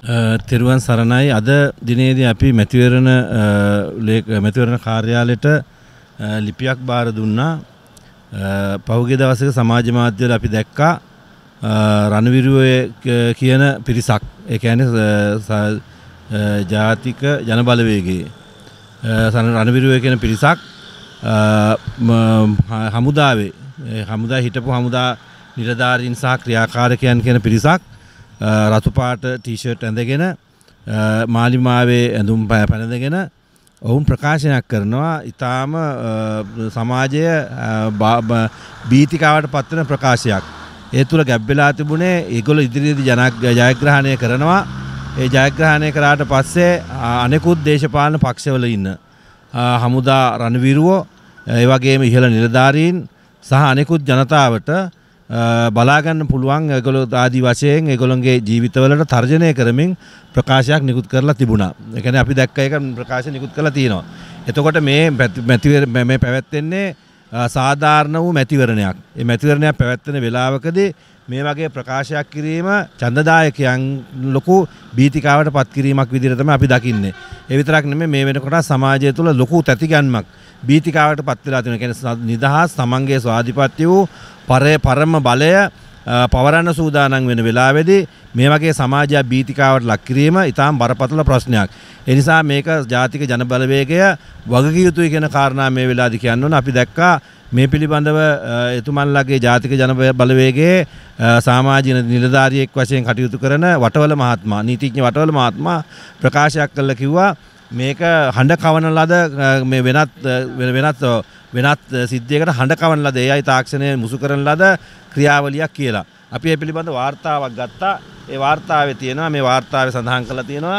තෙරුවන් සරණයි. අද දිනේදී අපි මැතිවරණ කාර්යාලයට ලිපියක් බාර දුන්නා. පහුගිය දවසක සමාජ මාධ්‍යවල අපි දැක්කා රණවිරුවේ කියන පිරිසක්. ඒ කියන්නේ ජාතික ජනබලවේගයේ රණවිරුවේ කියන පිරිසක් හමුදා හිටපු හමුදා නිලධාරීන් සහ ක්‍රියාකාරකයන් කියන පිරිසක් රතු පාට ටී-ෂර්ට් ඇඳගෙන මාලිමාවේ ඇඳුම් පැනඳගෙන ඔවුන් ප්‍රකාශනයක් කරනවා. ඊටාම සමාජය බීතිකාවට පත්වන ප්‍රකාශයක්. ඒ තුල ගැබ් වෙලා තිබුණේ ඒගොල්ලෝ ඉදිරියේදී ජයග්‍රහණය කරනවා. ඒ ජයග්‍රහණය කරාට පස්සේ අනෙකුත් දේශපාලන පක්ෂවල ඉන්න හමුදා රණවිරුවෝ ඒ වගේම ඉහළ නිලධාරීන් සහ අනෙකුත් ජනතාවට බලා ගන්න පුළුවන් ඒගොල්ලෝ ආදි වශයෙන් ඒගොල්ලන්ගේ ජීවිතවලට තර්ජනය කරමින් ප්‍රකාශයක් නිකුත් කරලා තිබුණා. ඒ කියන්නේ අපි දැක්ක එක ප්‍රකාශ නිකුත් කරලා තියෙනවා. එතකොට මේ පැවැත්වෙන්නේ සාධාරණ වූ මැතිවරණයක්. මේ මැතිවරණයක් පැවැත්වෙන වෙලාවකදී මේ වගේ ප්‍රකාශයක් කිරීම ඡන්දදායකයන් ලොකු බීතිකාවට පත් කිරීමක් විදිහට තමයි අපි දකින්නේ. ඒ විතරක් නෙමෙයි මේ වෙනකොට සමාජය තුළ ලොකු තැතිගැන්මක් බීතිකාවට පත් වෙලා තියෙනවා. කියන්නේ නිදහස් තමන්ගේ ස්වාධිපත්‍ය වූ පරම බලය පවරන්න සූදානම් වෙන වෙලාවේදී මේ වගේ සමාජය බීතිකාවට ලක් කිරීම ඉතාම බරපතල ප්‍රශ්නයක්. ඒ නිසා මේක ජාතික ජනබලවේගය වගකිය යුතුයි කියන කාරණා මේ වෙලාවේදී කියන්න ඕන. අපි දැක්කා මේ පිළිබඳව එතුමන්ලගේ ජාතික ජනබලවේගයේ සමාජීය නිලධාරියෙක් වශයෙන් කටයුතු කරන වටවල මහත්මයා නීතිඥ වටවල මහත්මයා ප්‍රකාශයක් කළා කිව්වා මේක හඬ කවන ලද මේ වෙනත් සිද්ධියකට හඬ කවන ලද AI තාක්ෂණය මුසු කරන ලද ක්‍රියාවලියක් කියලා. අපි මේ පිළිබඳ වාර්තාවක් ගත්තා. ඒ වාර්තාවේ තියෙනවා මේ වාර්තාවේ සඳහන් කරලා තියෙනවා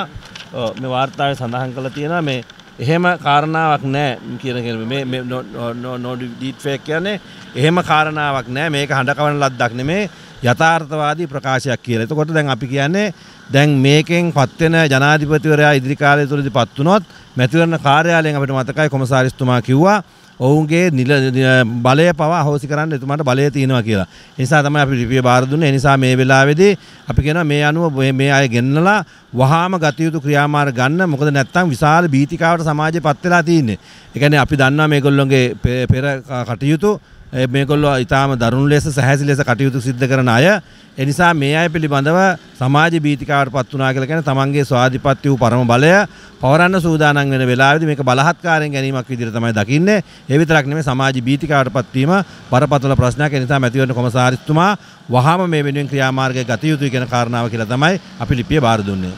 මේ එහෙම කාරණාවක් නැහැ කියන මේ no deep fake කියන්නේ එහෙම කාරණාවක් නැහැ. මේක හඬ කවන ලද්දක් නෙමේ යථාර්ථවාදී ප්‍රකාශයක් කියලා. එතකොට දැන් අපි කියන්නේ දැන් මේකෙන් පත් වෙන ජනාධිපතිවරයා ඉදිරි කාලය තුළදී පත් වුණොත් මැතිවරණ කාර්යාලයෙන් අපිට මතකයි කොමසාරිස්තුමා කිව්වා ඔවුන්ගේ බලය පවා අහෝසි කරන්න එතුමාට බලය තියෙනවා කියලා. ඒ නිසා තමයි අපි ලිපිය බාර දුන්නේ. ඒ නිසා මේ වෙලාවේදී අපි කියනවා මේ අනුව මේ අය ගෙන්නලා වහාම ගත යුතු ක්‍රියාමාර්ග ගන්න. මොකද නැත්තම් විශාල බීතිකාවට සමාජය පත් වෙලා තියෙන්නේ. ඒ කියන්නේ අපි දන්නවා මේගොල්ලෝගේ පෙර කටයුතු මේගොල්ලෝ ඊටාම දරුණු ලෙස සැහැසි ලෙස කටයුතු සිද්ධ කරන අය. ඒ නිසා මේ අය පිළිබඳව සමාජ බීතිකාවට පත් වුණා කියලා කියන්නේ තමන්ගේ ස්වාධිපත්‍ය වූ පරම බලය පවරන්න සූදානම් වෙන වෙලාවේදී මේක බලහත්කාරයෙන් ගැනීමක් විදිහට තමයි දකින්නේ. ඒ විතරක් නෙමෙයි සමාජ බීතිකාවට පත්වීම බරපතල ප්‍රශ්නයක්. ඒ නිසා මැතිවරණ කොමසාරිස්තුමා වහාම මේ වෙනුවෙන් ක්‍රියාමාර්ගය ගත යුතුයි කියන කාරණාව කියලා තමයි අපි ලිපිය බාර දුන්නේ.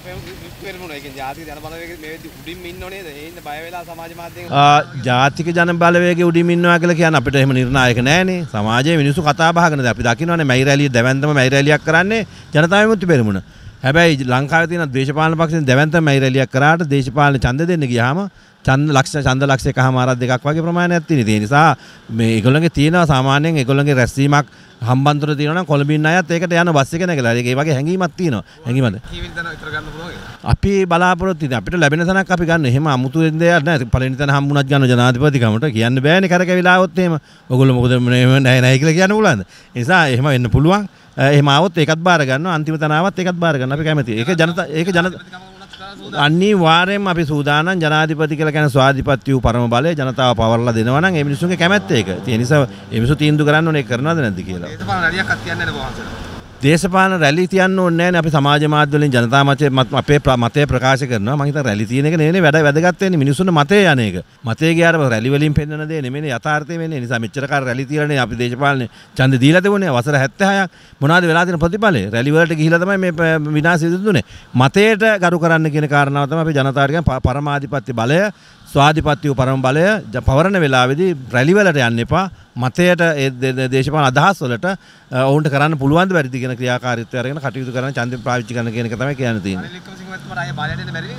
ජාතික ජනබලවේගයේ උඩින් ඉන්නවා කියලා කියන්නේ අපිට එහෙම නිර්ණායක නැහැනේ. සමාජයේ මිනිස්සු කතා බහ කරන දේ අපි දකින්නවානේ. මැයි රැලිය දැවැන්තම මැයි රැලියක් කරන්නේ ජනතා විමුක්ති පෙරමුණ. හැබැයි ලංකාවේ තියෙන දේශපාලන පක්ෂෙන් දැවැන්තම මැයි රැලියක් කරාට දේශපාලන ඡන්ද දෙන්න ගියාම ඡන්ද ලක්ෂ එකමාරක් දෙකක් වගේ ප්‍රමාණයක් තියෙනවා. ඒ නිසා මේ ඒගොල්ලන්ගේ තියෙනවා සාමාන්‍යයෙන් ඒගොල්ලන්ගේ රැස්වීමක් හම්බන්තොට තියෙනවා නම් කොළඹින් අයත් ඒකට යන බස් එක නැගලා ඒ වගේ හැඟීමක් තියෙනවා. හැඟීමද? කීවෙනි තැන විතර ගන්න පුළුවන්? අපි බලාපොරොත්තු වෙන්නේ අපිට ලැබෙන තැනක් අපි ගන්න. එහෙම අමුතු දෙයක් නැහැ. පළවෙනි තැන හම්බුණත් ගන්න ජනාධිපතිකමට කියන්න බෑනේ කරකැවිලා આવොත් එහෙම. ඔයගොල්ලෝ මොකද නැහැ කියලා කියන්න පුළුවන්ද? ඒ නිසා එහෙම වෙන්න පුළුවන්. එහෙම આવොත් ඒකත් බාර ගන්නවා. අන්තිම තැන આવත් ඒකත් බාර ගන්න. අපි කැමතියි. ඒක අනිවාර්යයෙන්ම අපි සූදානම් ජනාධිපති කියලා කියන ස්වාධිපත්‍ය වූ පරම බලය ජනතාව පවරලා දෙනවා නම් ඒ මිනිස්සුන්ගේ කැමැත්ත ඒක. ඒ නිසා මේ මිනිස්සු තීන්දුව කරන්න ඕනේ කරනවද නැද්ද කියලා. දේශපාලන රැලියක්වත් තියන්නේ නැහැ කොහොමද? දේශපාලන රැලි තියන්න ඕනේ නැහැ නේ. අපි සමාජ මාධ්‍ය වලින් ජනතා අපේ මතය ප්‍රකාශ කරනවා. මම හිතන රැලි තියෙන එක නෙවෙයි වැදගත් වෙන්නේ මිනිස්සුන්ගේ මතය යන එක. මතය ගියාට රැලි වලින් පෙන්වන දේ නෙමෙයි යථාර්ථය වෙන්නේ. ඒ නිසා මෙච්චර කාල රැලි තියලානේ අපි දේශපාලන ඡන්ද දීලා තිබුණේ. වසර 76ක් මොනවද වෙලා තියෙන ප්‍රතිඵලය? රැලි වලට ගිහිලා තමයි මේ විනාශය සිදුුනේ. මතයට ගරු කරන්න කියන කාරණාව තමයි අපි ජනතාවට කියන පරමාධිපත්‍ය බලය ස්වාධිපත්‍ය වූ පරම බලය පවරන වෙලාවේදී රැලි වලට යන්න එපා. මතයට දේශපාලන අදහස් වලට ඔවුන්ට කරන්න පුළුවන් ද බැරිද කියන ක්‍රියාකාරීත්වය අරගෙන කටයුතු කරන ඡන්දෙ පාවිච්චි කරන කියන එක තමයි කියන්න තියෙන්නේ.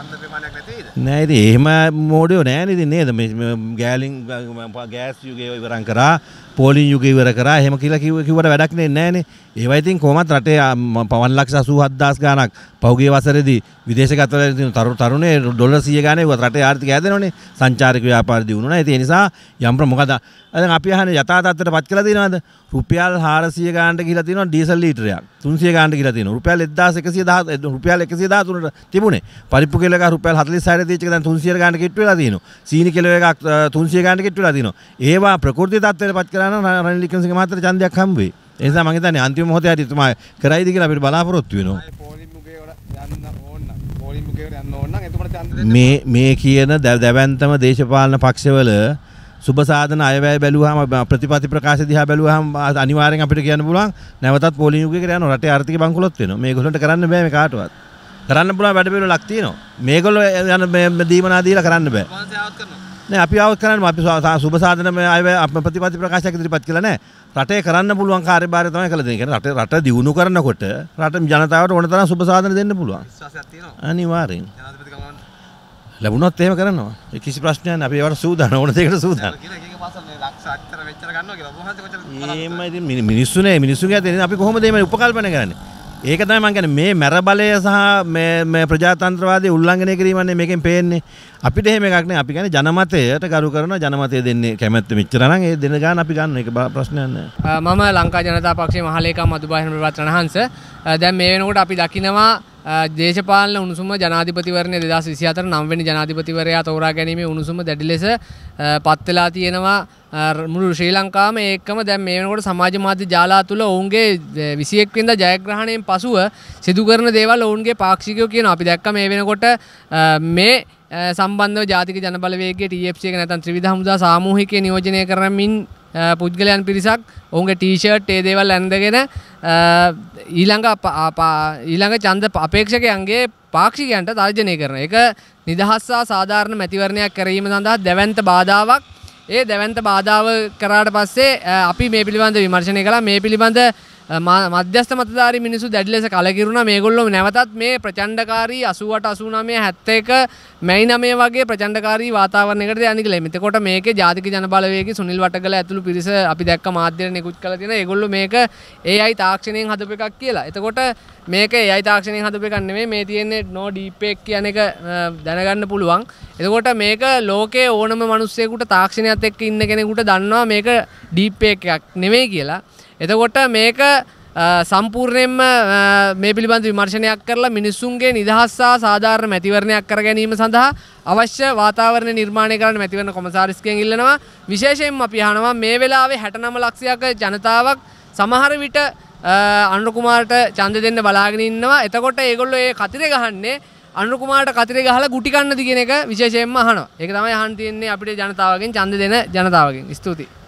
නෑ ඉතින් එහෙම මෝඩයෝ නෑනේ ඉතින් නේද මේ ගෑලින් ගෑස් යුගය ඉවරන් කරා පෝලිං යුගය ඉවර කරා එහෙම කියලා කිව්වට වැඩක් නෑනේ ඒවා ඉතින් කොහොමත් රටේ 1,87,000 ගාණක් පහුගිය වසරේදී විදේශගත වෙලා තරුණේ ඩොලර් 100 ගාණේ රටේ ආර්ථිකය හැදෙනවනේ සංචාරක ව්‍යාපාර දියුණුනා ඒ නිසා යම් මොකද දැන් අපි අහන්නේ යථා තත්ත්වයට පත් කරලා තියෙනවද රුපියල් 400 ගාණට ගිහලා තියෙනවා ඩීසල් ලීටරයක් 300 ගාණට ගිහලා තියෙනවා රුපියල් 1110 රුපියල් 113ට තිබුණේ පරිප්පු කිලෝ එකක් රුපියල් 46ට දීච්ච එක දැන් 300 ගාණට කිට්ටු වෙලා තියෙනවා සීනි කිලෝ එකක් 300 ගාණට කිට්ටු වෙලා තියෙනවා ඒවා ප්‍රකෘති තත්ත්වයට පත් කරා නම් රනිල් වික්‍රමසිංහ මහත්තයාට ඡන්දයක් හම්බ වෙයි ඒ නිසා මම හිතන්නේ අන්තිම මොහොතේ හරි තුමා කරයිද කියලා අපිට බලාපොරොත්තු වෙනවා මේ කියන දැවැන්තම දේශපාලන පක්ෂවල සුබ සාධන අයවැය බැලුවාම ප්‍රතිපත්ති ප්‍රකාශ දිහා බැලුවාම අනිවාර්යෙන් අපිට කියන්න පුළුවන් නැවතත් පොලිං යුගයකට යනවා රටේ ආර්ථික බංකොලොත් වෙනවා මේගොල්ලන්ට කරන්න බෑ මේ කාටවත් කරන්න පුළුවන් වැඩ පිළිවෙලක් තියෙනවා මේගොල්ලෝ යන දීමනා දීලා කරන්න බෑ නෑ අපි ආවත් කරන්නේ අපි සුබ සාධන අයවැය ප්‍රතිපත්ති ප්‍රකාශයක් ඉදිරිපත් කළා නෑ රටේ කරන්න පුළුවන් කාර්යභාරය තමයි කළ දෙන්නේ. කියන්නේ රට දියුණු කරනකොට රට ජනතාවට ඕන තරම් සුබ සාධන දෙන්න පුළුවන්. විශ්වාසයක් තියෙනවා. අනිවාර්යෙන්. ජනාධිපතිකම ලැබුණොත් එහෙම කරනවා. ඒ කිසි ප්‍රශ්නයක් නැහැ. අපි ඒවට සූදානම් ඕන දෙයකට සූදානම්. මිනිස්සුන්ගේ අතේ අපි කොහොමද මේ උපකල්පන කරන්නේ? ඒක තමයි මම කියන්නේ මේ මැර බලය සහ මේ ප්‍රජාතන්ත්‍රවාදී උල්ලංඝනය කිරීමන්නේ මේකෙන් පේන්නේ. අපිට එහෙම එකක් නෑ. අපි කියන්නේ ජනමතයට කරු කරන ජනමතය දෙන්නේ කැමැත්ත මෙච්චර නම් ඒ දෙන ගාන අපි ගන්න ඒක ප්‍රශ්නයක් නෑ. මම ලංකා ජනතා පක්ෂයේ මහලේකම් මදුබාහින ප්‍රවත් රණහංශ. දැන් මේ වෙනකොට අපි දකිනවා දේශපාලන උණුසුම ජනාධිපතිවරණය 2024 9 වෙනි ජනාධිපතිවරයා තෝරා ගැනීමේ උණුසුම දැඩි ලෙස පත් වෙලා තියෙනවා මුළු ශ්‍රී ලංකාවම ඒකම දැන් මේ වෙනකොට සමාජ මාධ්‍ය ජාලා තුල ඔවුන්ගේ 21 වෙනිදා ජයග්‍රහණයෙන් පසුව සිදු කරන දේවල් ඔවුන්ගේ පාක්ෂිකයෝ කියනවා. අපි දැක්ක මේ වෙනකොට මේ සම්බන්ධව ජාතික ජනබලවේගයේ TFC එක නැත්නම් ත්‍රිවිධ හමුදා සාමූහිකය නියෝජනය කරමින් පුද්ගලයන් පිරිසක් ඔවුන්ගේ ටී-ෂර්ට් ඒ දේවල් ඇඳගෙන ඊළඟ ඡන්ද අපේක්ෂකයන්ගේ පාක්ෂිකයන්ට තර්ජනය කරන එක නිදහස් සහ සාධාරණ මැතිවරණයක් කිරීම සඳහා දැවැන්ත බාධාවක්. ඒ දැවැන්ත බාධාව කරාට පස්සේ අපි මේ පිළිබඳ විමර්ශනය කළා. මේ පිළිබඳ මධ්‍යස්ථ මතධාරී මිනිස්සු දැඩි ලෙස කලකිරුණා. මේගොල්ලෝ නැවතත් මේ ප්‍රචණ්ඩකාරී 88 89 71 මැයි 9 වගේ ප්‍රචණ්ඩකාරී වාතාවරණයකට යන්නේ කියලා. එතකොට මේකේ ජාතික ජනබලවේගයේ සුනිල් වටගල ඇතුළු පිරිස අපි දැක්ක මාධ්‍යවල නිකුත් කළා තියෙනවා. ඒගොල්ලෝ මේක AI තාක්ෂණයෙන් හදපු එකක් කියලා. එතකොට මේක AI තාක්ෂණයෙන් හදපු එකක් නෙමෙයි. මේ තියෙන්නේ no deep fake කියන එක දැනගන්න පුළුවන්. එතකොට මේක ලෝකයේ ඕනම මිනිස්සෙකුට තාක්ෂණයත් එක්ක ඉන්න කෙනෙකුට දන්නවා මේක deep fake එකක් නෙමෙයි කියලා. එතකොට මේක සම්පූර්ණයෙන්ම මේ පිළිබඳ විමර්ශනයක් කරලා මිනිසුන්ගේ නිදහස් සහ සාධාරණ මැතිවරණයක් කර ගැනීම සඳහා අවශ්‍ය වාතාවරණ නිර්මාණය කරන්න මැතිවරණ කොමසාරිස්ගෙන් ඉල්ලනවා. විශේෂයෙන්ම අපි අහනවා මේ වෙලාවේ 69 ලක්ෂයක ජනතාවක් සමහර විට අනුර කුමාරට ඡන්ද දෙන්න බලාගෙන ඉන්නවා. එතකොට ඒගොල්ලෝ ඒ කතිරේ ගහන්නේ අනුර කුමාරට කතිරේ ගහලා ගුටි කන්නද කියන එක විශේෂයෙන්ම අහනවා. ඒක තමයි අහන්න තියෙන්නේ අපිට ජනතාවගෙන් ඡන්ද දෙන ජනතාවගෙන්. ස්තුතියි.